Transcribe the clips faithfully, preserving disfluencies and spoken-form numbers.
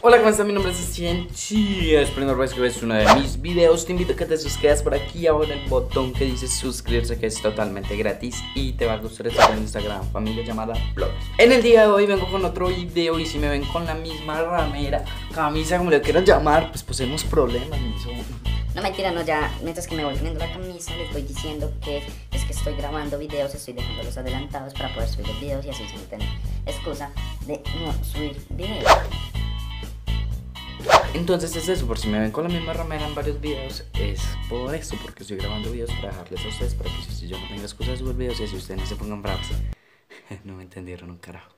Hola, ¿cómo estás? Mi nombre es Steven. Si es la primera vez que ves uno de mis videos, te invito a que te suscribas por aquí abajo en el botón que dice suscribirse, que es totalmente gratis y te va a gustar estar en Instagram, familia llamada Vlog. En el día de hoy vengo con otro video y si me ven con la misma ramera, camisa, como le quieran llamar, pues posemos problemas, mis ojos. No, mentira, no, ya mientras que me voy poniendo la camisa les voy diciendo que es que estoy grabando videos, estoy dejándolos adelantados para poder subir los videos y así sin tener excusa de no subir videos. Entonces es eso, por si me ven con la misma ramera en varios videos, es por eso, porque estoy grabando videos para dejarles a ustedes, para que si yo no tenga excusa de subir videos y así ustedes no se pongan bravos. No me entendieron un carajo.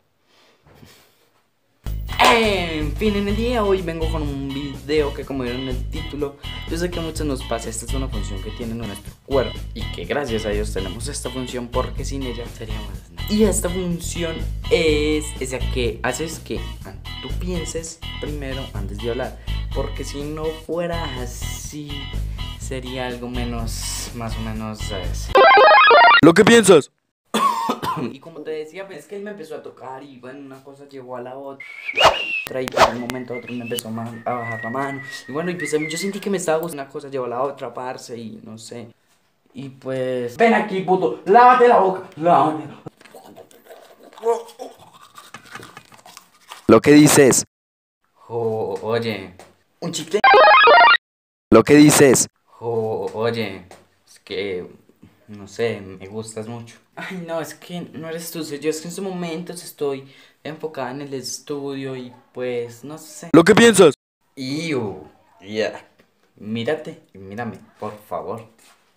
En fin, en el día de hoy vengo con un video que, como vieron en el título, yo sé que a muchos nos pasa. Esta es una función que tiene nuestro cuerpo y que gracias a Dios tenemos esta función, porque sin ella seríamos nada. Y esta función es esa que haces que tú pienses primero antes de hablar, porque si no fuera así sería algo menos, más o menos, ¿sabes? ¿Lo que piensas? Y como te decía, pues es que él me empezó a tocar y bueno, una cosa llevó a la otra y por un momento a otro me empezó a bajar la mano y bueno, y pues yo sentí que me estaba gustando, una cosa llevó a la otra, parce, y no sé. Y pues... ¡Ven aquí, puto! ¡Lávate la boca! ¡Lávate! ¿Lo que dices? Oh, oye, ¿un chicle? ¿Lo que dices? Oh, oye, es que... no sé, me gustas mucho. Ay, no, es que no eres tú, soy yo. Es que en estos momentos estoy enfocada en el estudio y pues, no sé. ¿Lo que piensas? Iu, ya. Mírate y mírame, por favor.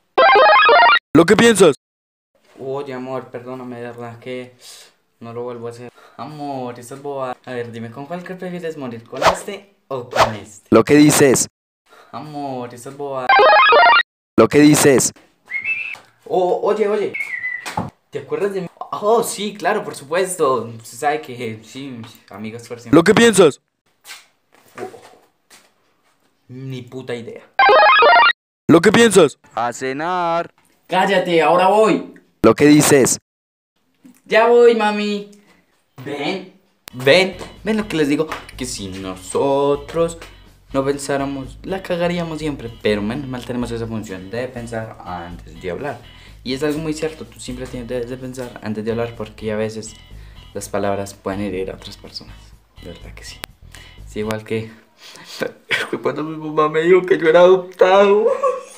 ¿Lo que piensas? Oye, amor, perdóname, de verdad que no lo vuelvo a hacer. Amor, eso es boba. A ver, dime, ¿con cuál que prefieres morir? ¿Con este o con este? ¿Lo que dices? Amor, eso es boba. ¿Lo que dices? Oh, oye, oye, ¿te acuerdas de mí? Oh, sí, claro, por supuesto. Se sabe que sí, amigos por siempre. ¿Lo que piensas? Oh, ni puta idea. ¿Lo que piensas? A cenar. Cállate, ahora voy. ¿Lo que dices? Ya voy, mami. Ven, ven, ven lo que les digo. Que si nosotros no pensáramos, la cagaríamos siempre. Pero menos mal tenemos esa función de pensar antes de hablar. Y es algo muy cierto, tú siempre tienes de pensar antes de hablar, porque a veces las palabras pueden herir a otras personas. De verdad que sí. Es igual que cuando mi mamá me dijo que yo era adoptado.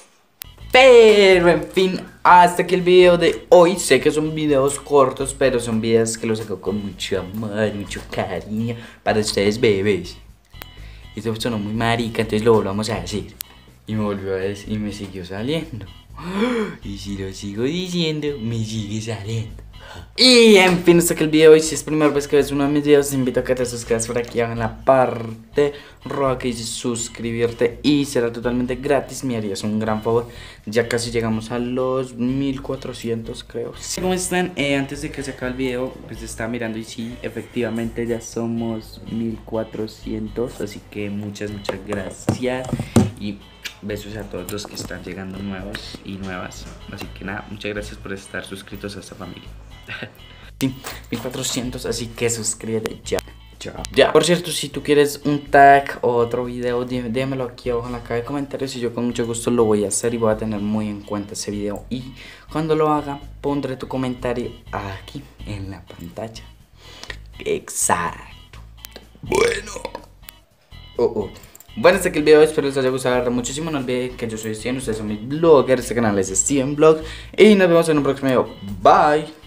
Pero en fin, hasta aquí el video de hoy. Sé que son videos cortos, pero son videos que los saco con mucho amor, mucho cariño para ustedes, bebés. Y esto sonó muy marica, entonces lo volvamos a decir. Y me volvió a decir, y me siguió saliendo. Y si lo sigo diciendo, me sigue saliendo. Y en fin, hasta que el video de hoy. Si es primera vez que ves uno de mis videos, te invito a que te suscribas por aquí abajo en la parte roja que dice suscribirte, y será totalmente gratis. Me harías un gran favor. Ya casi llegamos a los mil cuatrocientos, creo. ¿Cómo están? Eh, antes de que se acabe el video, pues estaba mirando y sí, efectivamente ya somos mil cuatrocientos. Así que muchas, muchas gracias. Y besos a todos los que están llegando nuevos y nuevas. Así que nada, muchas gracias por estar suscritos a esta familia. Sí, mil cuatrocientos, así que suscríbete ya. Ya. Ya. Por cierto, si tú quieres un tag o otro video, démelo aquí abajo en la caja de comentarios y yo con mucho gusto lo voy a hacer y voy a tener muy en cuenta ese video. Y cuando lo haga, pondré tu comentario aquí en la pantalla. Exacto. Bueno. Oh, oh. Bueno, hasta aquí el video, espero les haya gustado muchísimo. No olviden que yo soy Steven, ustedes son mis bloggers, este canal es Steven Vlog y nos vemos en un próximo video. Bye.